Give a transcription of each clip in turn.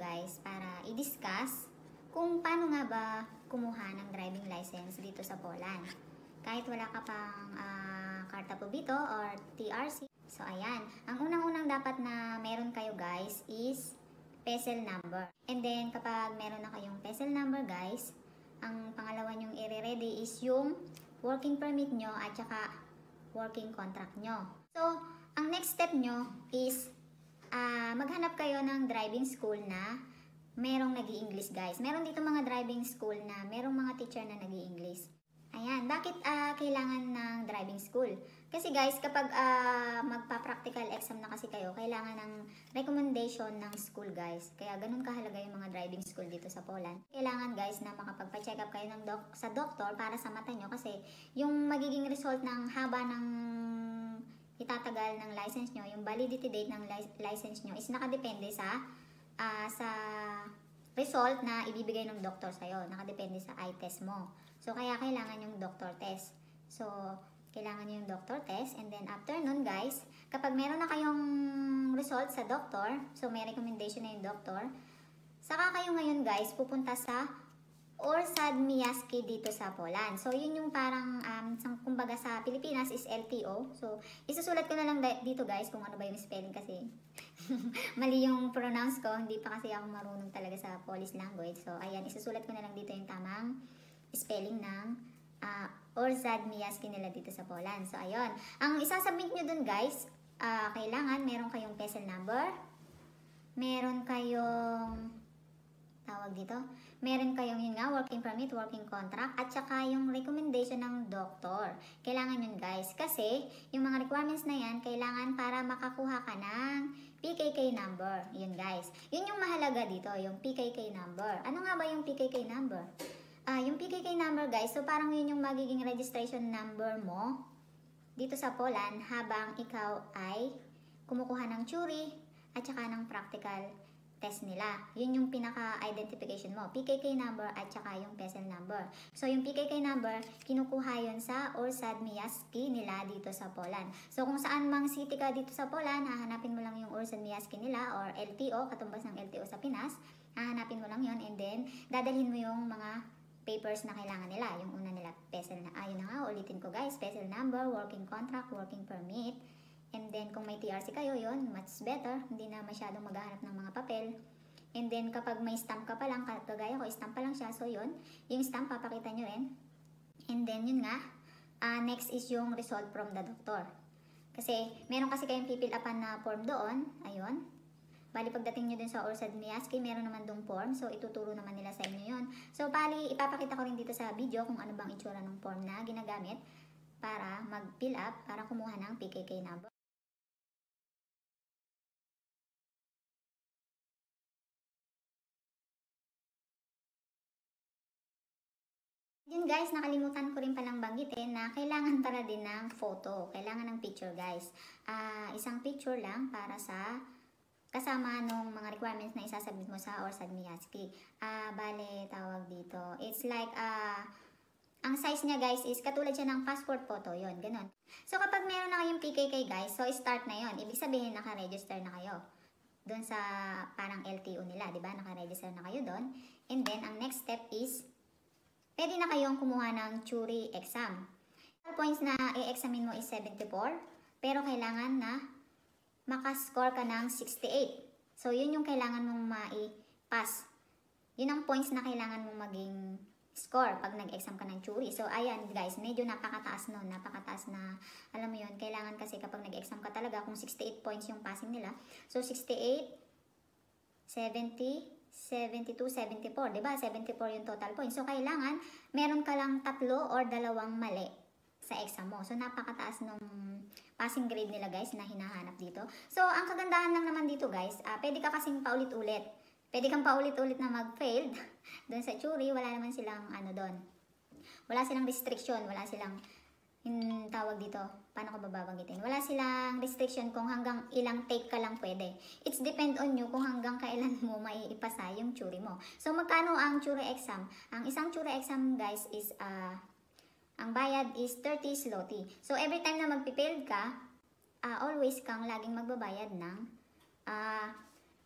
guys para i-discuss kung paano nga ba kumuha ng driving license dito sa Poland. Kahit wala ka pang karta pobito or TRC. So ayan, ang unang-unang dapat na meron kayo guys is PESEL number. And then kapag meron na kayong PESEL number guys, ang pangalawa nyong i-ready is yung working permit nyo at saka working contract nyo. So, ang next step nyo is maghanap kayo ng driving school na merong nag-i-English guys. Meron dito mga driving school na merong mga teacher na nag-i-English. Ayan, bakit kailangan ng driving school? Kasi guys, kapag magpa-practical exam na kasi kayo, kailangan ng recommendation ng school guys. Kaya ganun kahalaga yung mga driving school dito sa Poland. Kailangan guys na makapagpa-check up kayo ng sa doktor para sa mata nyo kasi yung magiging result ng haba ng itatagal ng license nyo, yung validity date ng license nyo is nakadepende sa result na ibibigay ng doktor sa'yo. Nakadepende sa eye test mo. So, kaya kailangan yung doctor test. So, kailangan yung doctor test. And then, after nun, guys, kapag meron na kayong result sa doctor, so may recommendation na yung doctor, saka kayo ngayon, guys, pupunta sa Orsad Miaski dito sa Poland. So, yun yung parang, kumbaga sa Pilipinas is LTO. So, isusulat ko na lang dito guys kung ano ba yung spelling kasi mali yung pronounce ko. Hindi pa kasi ako marunong talaga sa Polish language. So, ayan, isusulat ko na lang dito yung tamang spelling ng Orsad Miaski nila dito sa Poland. So, ayun. Ang isasubmit nyo dun guys, kailangan meron kayong PESEL number, meron kayong tawag dito, meron kayong yun nga, working permit, working contract, at saka yung recommendation ng doktor. Kailangan yun guys, kasi yung mga requirements na yan, kailangan para makakuha ka ng PKK number. Yun guys. Yun yung mahalaga dito, yung PKK number. Ano nga ba yung PKK number? Yung PKK number guys, so parang yun yung magiging registration number mo dito sa Poland habang ikaw ay kumukuha ng theory at saka ng practical test nila. Yun yung pinaka-identification mo. PKK number at saka yung PESEL number. So, yung PKK number, kinukuha yun sa Orsad Miaski nila dito sa Poland. So, kung saan mang city ka dito sa Poland, hahanapin mo lang yung Orsad Miaski nila or LTO, katumbas ng LTO sa Pinas. Hahanapin mo lang yun and then, dadalhin mo yung mga papers na kailangan nila. Yung una nila, PESEL na, ayun na nga, ulitin ko guys, PESEL number, working contract, working permit, and then, kung may TRC kayo, yun, much better. Hindi na masyadong maghahanap ng mga papel. And then, kapag may stamp ka pa lang, kagaya ko, stamp pa lang siya. So, yun, yung stamp, papakita nyo rin. And then, yun nga, next is yung result from the doctor. Kasi, meron kasi kayong pipil upan na form doon. Ayun. Bali, pagdating nyo din sa Orsad Miaski, meron naman dong form. So, ituturo naman nila sa inyo yun. So, bali, ipapakita ko rin dito sa video kung ano bang itsura ng form na ginagamit para mag-fill up, para kumuha ng PKK number. Yun guys, nakalimutan ko rin palang banggitin na kailangan pala din ng photo. Kailangan ng picture guys. Isang picture lang para sa kasama nung mga requirements na isasubmit mo sa Orsad Miaski. Bale, tawag dito. It's like, ang size niya guys is katulad siya ng passport photo. Yun, ganun. So kapag meron na kayong PKK guys, so start na yun. Ibig sabihin naka-register na kayo doon sa parang LTO nila, di ba? Naka-register na kayo doon. And then, ang next step is pwede na kayong kumuha ng theory exam. Total points na i-examine mo is 74, pero kailangan na makascore ka ng 68. So, yun yung kailangan mong mai-pass. Yun ang points na kailangan mong maging score pag nag-exam ka ng theory. So, ayan guys, medyo napakataas nun. Napakataas na, alam mo yun, kailangan kasi kapag nag-exam ka talaga, kung 68 points yung passing nila. So, 68, 70, 72, 74, diba? 74 yung total points. So, kailangan, meron ka lang 3 or 2 mali sa exam mo. So, napakataas nung passing grade nila, guys, na hinahanap dito. So, ang kagandahan lang naman dito, guys, pwede ka kasing paulit-ulit. Pwede kang paulit-ulit na mag-failed doon sa theory. Wala naman silang, doon. Wala silang restriction. Wala silang, yung tawag dito, paano ko babanggitin? Wala silang restriction kung hanggang ilang take ka lang pwede. It's depend on you kung hanggang kailan mo maiipasa yung theory mo. So, magkano ang theory exam? Ang isang theory exam, guys, is, ang bayad is 30 zloty. So, every time na magpipailed ka, always kang laging magbabayad ng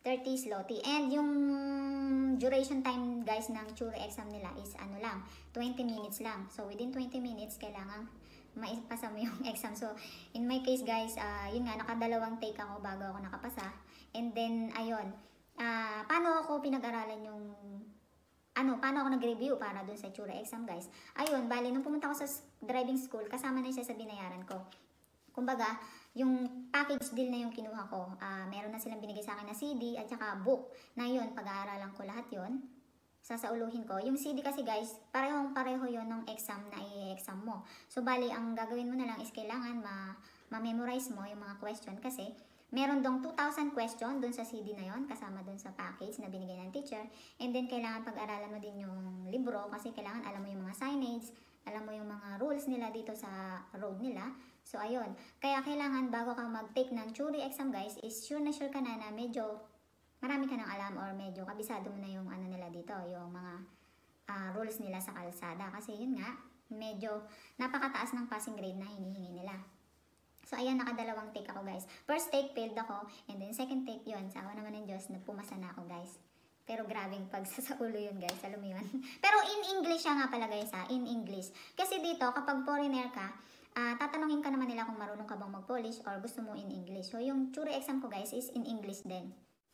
30 zloty. And yung duration time guys ng theory exam nila is ano lang, 20 minutes lang. So within 20 minutes, kailangan maipasa mo yung exam. So in my case guys, yun nga, nakadalawang take ako bago ako nakapasa. And then, ayun, paano ako pinag-aralan yung paano ako nag-review para dun sa theory exam guys. Ayun, bali, nung pumunta ako sa driving school, kasama na siya sa binayaran ko. Kumbaga, yung package deal na yung kinuha ko, meron na silang binigay sa akin na CD at saka book. Na yun, pag-aaralan ko lahat yun. Sasauluhin ko. Yung CD kasi guys, pareho yun ng exam na i-exam mo. So, bali, ang gagawin mo na lang is kailangan ma-memorize mo yung mga question kasi meron dong 2,000 question dun sa CD na yon, kasama dun sa package na binigay ng teacher. And then, kailangan pag-aralan mo din yung libro kasi kailangan alam mo yung mga signage, alam mo yung mga rules nila dito sa road nila. So, ayun. Kaya kailangan bago ka mag-take ng theory exam guys, is sure ka na medyo marami ka ng alam or medyo kabisado mo na yung ano nila dito, yung mga rules nila sa kalsada. Kasi yun nga, medyo napakataas ng passing grade na hinihingi nila. So, ayan, nakadalawang take ako, guys. First take, failed ako. And then, second take, yun. Sa awa naman ng Diyos, nagpumasa na ako, guys. Pero grabing pagsasaulo yun, guys. Alam mo yun. Pero in English siya nga pala, guys, ha? In English. Kasi dito, kapag foreigner ka, tatanungin ka naman nila kung marunong ka bang mag-Polish or gusto mo in English. So, yung theory exam ko, guys, is in English din.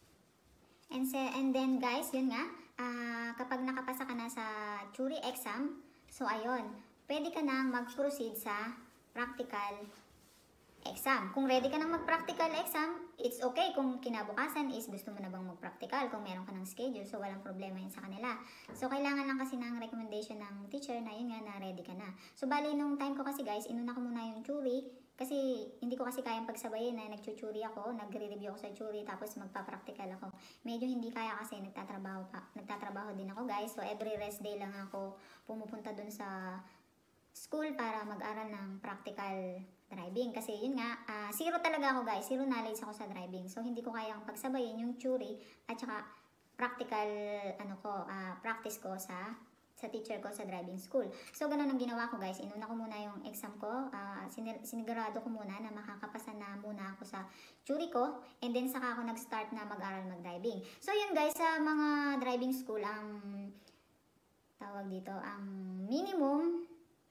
And then, guys, yun nga, kapag nakapasa ka na sa theory exam, so, ayun, pwede ka nang mag-proceed sa practical exam. Kung ready ka nang mag-practical exam, it's okay kung kinabukasan is gusto mo na bang mag-practical kung meron ka ng schedule. So, walang problema yun sa kanila. So, kailangan lang kasi ng recommendation ng teacher na yun nga na ready ka na. So, bali nung time ko kasi guys, inuna ko muna yung theory kasi hindi ko kasi kayang pagsabayin na nag-theory ako, nagre-review ako sa theory tapos magpa-practical ako. Medyo hindi kaya kasi nagtatrabaho din ako guys. So, every rest day lang ako pumupunta dun sa school para mag-aral ng practical driving. Kasi yun nga, zero talaga ako guys. Zero knowledge ako sa driving. So, hindi ko kayang pagsabayin yung theory at saka practical, practice ko sa teacher ko sa driving school. So, ganun ang ginawa ko guys. Inuna ko muna yung exam ko. Sinigurado ko muna na makakapasa na muna ako sa theory ko. And then, saka ako nag-start na mag-aral mag-driving. So, yun guys, sa mga driving school, ang tawag dito, ang minimum,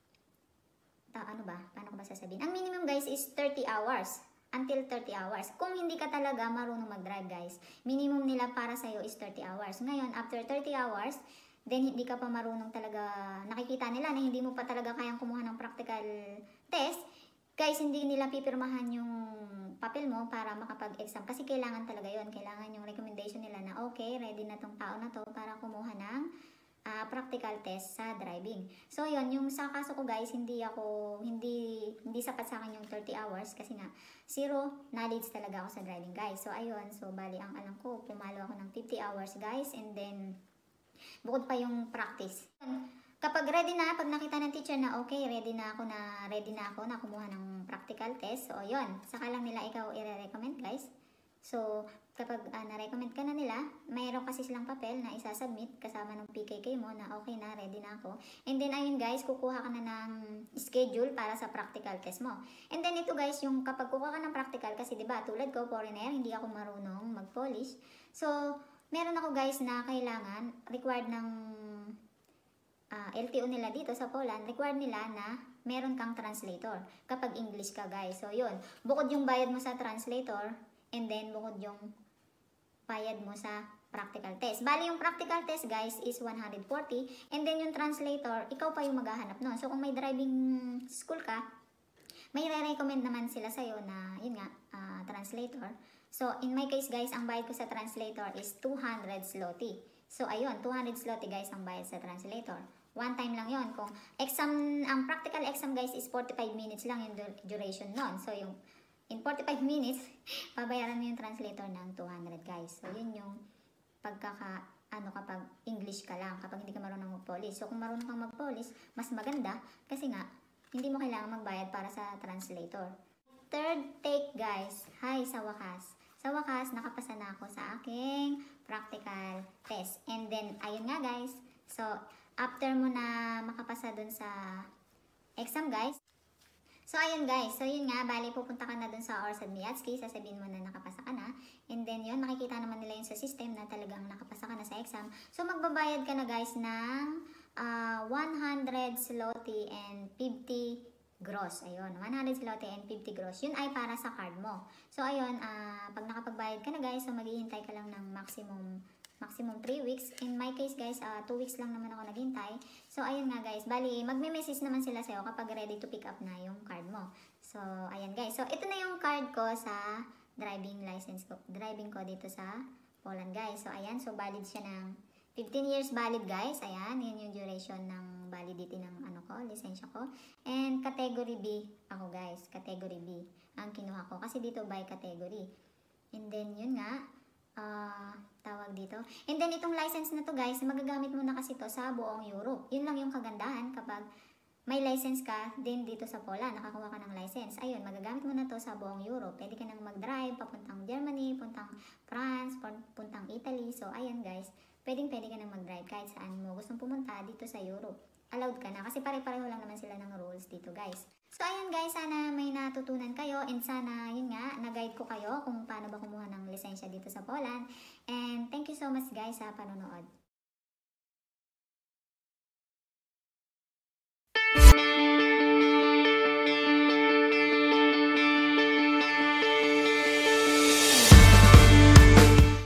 paano ko ba sasabihin? Ang minimum guys is 30 hours. Until 30 hours. Kung hindi ka talaga marunong mag-drive guys, minimum nila para sa'yo is 30 hours. Ngayon, after 30 hours, then hindi ka pa marunong talaga, nakikita nila na hindi mo pa talaga kayang kumuha ng practical test, guys, hindi nila pipirmahan yung papel mo para makapag-exam. Kasi kailangan talaga yon, kailangan yung recommendation nila na okay, ready na tong tao na to para kumuha ng practical test sa driving. So, yun, yung sa kaso ko guys, hindi sapat sa akin yung 30 hours kasi nga, zero knowledge talaga ako sa driving guys. So, ayun, so, bali, ang alam ko, pumalo ako ng 50 hours guys, and then, bukod pa yung practice. Kapag ready na, pag nakita ng teacher na okay, ready na ako na kumuha ng practical test, so, yun, saka lang nila ikaw i-recommend guys. So, kapag na-recommend ka na nila, mayroon kasi silang papel na isasubmit kasama ng PKK mo na okay na, ready na ako. And then, ayun guys, kukuha ka na ng schedule para sa practical test mo. And then, ito guys, yung kapag kukuha ka ng practical, kasi diba, tulad ko, foreigner, hindi ako marunong mag-Polish. So, meron ako guys na kailangan, required ng LTO nila dito sa Poland, required nila na meron kang translator kapag English ka guys. So, yun, bukod yung bayad mo sa translator, and then, bukod yung bayad mo sa practical test. Bali, yung practical test, guys, is 140. And then, yung translator, ikaw pa yung maghahanap nun. So, kung may driving school ka, may re-recommend naman sila sa'yo na, yun nga, translator. So, in my case, guys, ang bayad ko sa translator is 200 zloty. So, ayun, 200 zloty, guys, ang bayad sa translator. One time lang yon. Kung ang practical exam, guys, is 45 minutes lang yung duration nun. So, yung in 45 minutes, pabayaran mo yung translator ng 200 guys. So, yun yung kapag English ka lang, kapag hindi ka marunong mag-Polish. So, kung marunong kang mag-Polish, mas maganda kasi nga, hindi mo kailangan magbayad para sa translator. Third take guys, hi sa wakas. Sa wakas, nakapasa na ako sa aking practical test. And then, ayun nga guys. So, after mo na makapasa dun sa exam guys, So, ayun guys. So, yun nga. Bali, pupunta ka na dun sa Orsad Miyatsky. Sasabihin mo na nakapasa ka na. And then, yun. Makikita naman nila yun sa system na talagang nakapasa ka na sa exam. So, magbabayad ka na guys ng 100 zloty and 50 gross. Ayun. 100 zloty and 50 gross. Yun ay para sa card mo. So, ayun. Pag nakapagbayad ka na guys, so maghihintay ka lang ng maximum 3 weeks. In my case guys, 2 weeks lang naman ako naghintay. So, ayun nga guys. Bali, magme-message naman sila sa'yo kapag ready to pick up na yung card mo. So, ayan guys. So, ito na yung card ko sa driving license ko. Driving ko dito sa Poland guys. So, ayan. So, valid siya ng 15 years valid guys. Ayan. Yun yung duration ng validity ng lisensya ko. And category B ako guys. Category B ang kinuha ko. Kasi dito by category. And then, yun nga. Tawag dito. And then itong license na to guys, magagamit mo na kasi to sa buong Europe. Yun lang yung kagandahan kapag may license ka din dito sa Poland, nakakuha ka ng license. Ayun, magagamit mo na to sa buong Europe. Pwede ka nang mag-drive papuntang Germany, puntang France, puntang Italy. So ayan guys, pwede ka nang mag-drive kahit saan mo gustong pumunta dito sa Europe. Allowed ka na kasi pare-pareho lang naman sila ng rules dito guys. So ayun guys, sana may natutunan kayo and sana yun nga, na-guide ko kayo kung paano ba kumuha ng lisensya dito sa Poland. And thank you so much guys sa panonood.